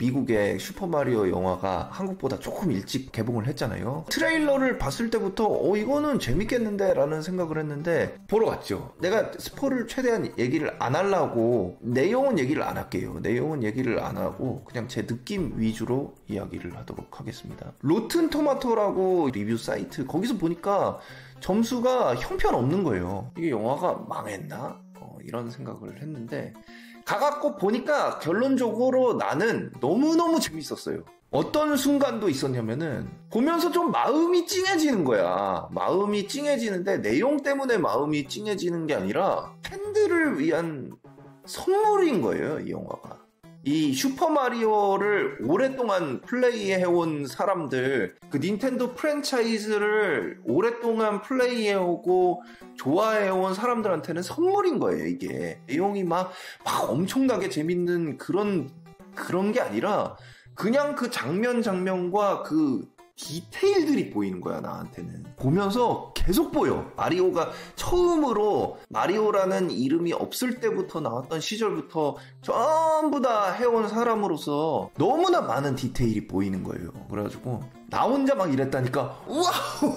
미국의 슈퍼마리오 영화가 한국보다 조금 일찍 개봉을 했잖아요. 트레일러를 봤을 때부터 이거는 재밌겠는데 라는 생각을 했는데 보러 갔죠. 내가 스포를 최대한 얘기를 안 하려고 내용은 얘기를 안 할게요. 내용은 얘기를 안 하고 그냥 제 느낌 위주로 이야기를 하도록 하겠습니다. 로튼 토마토라고 리뷰 사이트 거기서 보니까 점수가 형편없는 거예요. 이게 영화가 망했나? 이런 생각을 했는데 가갖고 보니까 결론적으로 나는 너무너무 재밌었어요. 어떤 순간도 있었냐면은 보면서 좀 마음이 찡해지는 거야. 마음이 찡해지는데 내용 때문에 마음이 찡해지는 게 아니라 팬들을 위한 선물인 거예요, 이 영화가. 이 슈퍼마리오를 오랫동안 플레이해온 사람들, 그 닌텐도 프랜차이즈를 오랫동안 플레이해오고 좋아해온 사람들한테는 선물인 거예요, 이게. 내용이 막 엄청나게 재밌는 그런 게 아니라 그냥 그 장면과 그 디테일들이 보이는 거야, 나한테는. 보면서 계속 보여. 마리오가 처음으로 마리오라는 이름이 없을 때부터 나왔던 시절부터 전부 다 해온 사람으로서 너무나 많은 디테일이 보이는 거예요. 그래가지고 나 혼자 막 이랬다니까 우와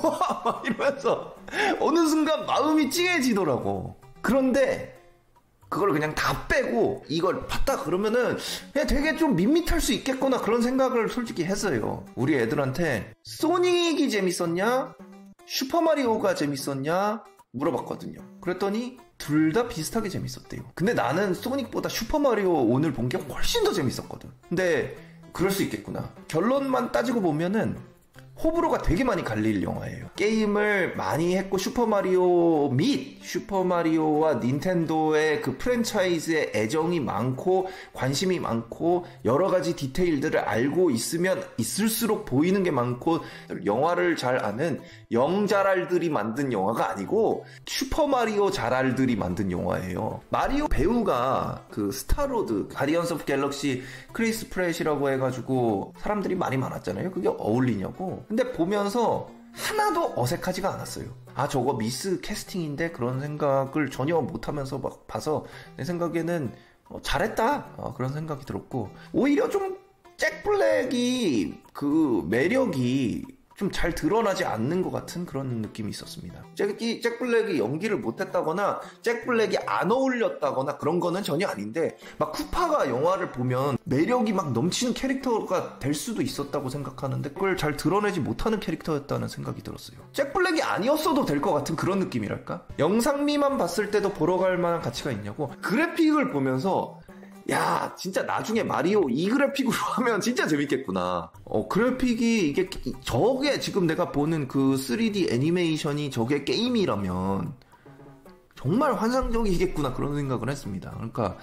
막 이러면서 어느 순간 마음이 찡해지더라고. 그런데 그걸 그냥 다 빼고 이걸 봤다 그러면은 그냥 되게 좀 밋밋할 수 있겠구나 그런 생각을 솔직히 했어요. 우리 애들한테 소닉이 재밌었냐? 슈퍼마리오가 재밌었냐? 물어봤거든요. 그랬더니 둘 다 비슷하게 재밌었대요. 근데 나는 소닉보다 슈퍼마리오 오늘 본 게 훨씬 더 재밌었거든. 근데 그럴 수 있겠구나. 결론만 따지고 보면은 호불호가 되게 많이 갈릴 영화예요. 게임을 많이 했고 슈퍼마리오 및 슈퍼마리오와 닌텐도의 그 프랜차이즈에 애정이 많고 관심이 많고 여러 가지 디테일들을 알고 있으면 있을수록 보이는 게 많고 영화를 잘 아는 영잘알들이 만든 영화가 아니고 슈퍼마리오 잘알들이 만든 영화예요. 마리오 배우가 그 스타로드 가디언스 오브 갤럭시 크리스 프렛이라고 해가지고 사람들이 말이 많았잖아요. 그게 어울리냐고. 근데 보면서 하나도 어색하지가 않았어요. 아, 저거 미스 캐스팅인데 그런 생각을 전혀 못하면서 막 봐서 내 생각에는 잘했다 그런 생각이 들었고, 오히려 좀 잭 블랙이 그 매력이 좀 잘 드러나지 않는 것 같은 그런 느낌이 있었습니다. 잭 블랙이 연기를 못했다거나 잭 블랙이 안 어울렸다거나 그런 거는 전혀 아닌데 막 쿠파가 영화를 보면 매력이 막 넘치는 캐릭터가 될 수도 있었다고 생각하는데 그걸 잘 드러내지 못하는 캐릭터였다는 생각이 들었어요. 잭 블랙이 아니었어도 될 것 같은 그런 느낌이랄까? 영상미만 봤을 때도 보러 갈 만한 가치가 있냐고? 그래픽을 보면서 야, 진짜 나중에 마리오 이 그래픽으로 하면 진짜 재밌겠구나. 그래픽이 저게 지금 내가 보는 그 3D 애니메이션이 저게 게임이라면 정말 환상적이겠구나 그런 생각을 했습니다. 그러니까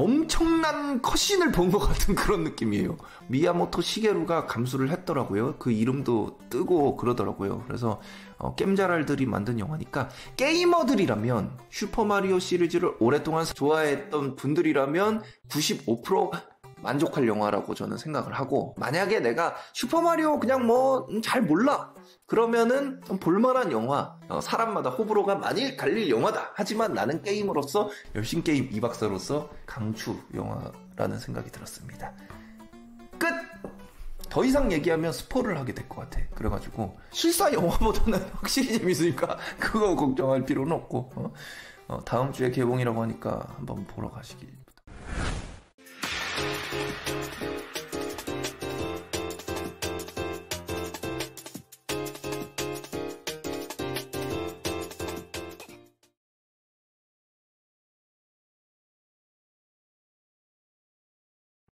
엄청난 컷신을 본 것 같은 그런 느낌이에요. 미야모토 시게루가 감수를 했더라고요. 그 이름도 뜨고 그러더라고요. 그래서 겜잘알들이 만든 영화니까 게이머들이라면 슈퍼마리오 시리즈를 오랫동안 좋아했던 분들이라면 95% 만족할 영화라고 저는 생각을 하고, 만약에 내가 슈퍼마리오 그냥 잘 몰라 그러면은 좀 볼만한 영화, 사람마다 호불호가 많이 갈릴 영화다. 하지만 나는 게임으로서 열심 게임 이박사로서 강추 영화라는 생각이 들었습니다. 끝! 더 이상 얘기하면 스포를 하게 될 것 같아. 그래가지고 실사 영화보다는 확실히 재밌으니까 그거 걱정할 필요는 없고 다음 주에 개봉이라고 하니까 한번 보러 가시길.